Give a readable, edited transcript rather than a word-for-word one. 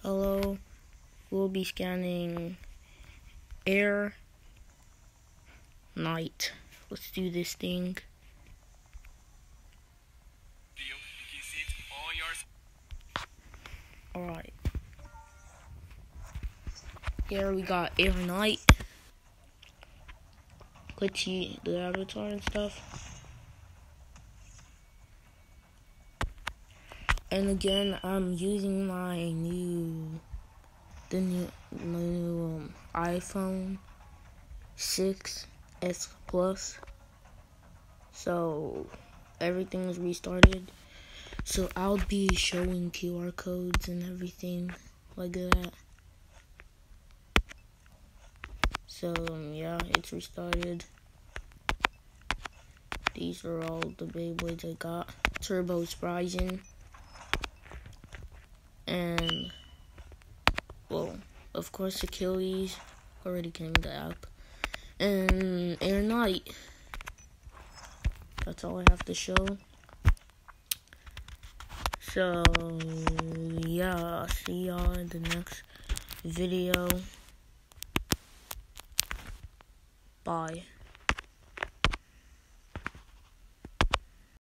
hello. We'll be scanning air night. Let's do this thing. Alright. Here we got air night. Glitchy the avatar and stuff. And again, I'm using my new iPhone 6s Plus. So everything is restarted. So I'll be showing QR codes and everything like that. So yeah, it's restarted. These are all the Beyblades I got. Turbo Spryzen. And well, of course Achilles. Already came in the app. And Air Knight. That's all I have to show. So yeah, see y'all in the next video. Bye.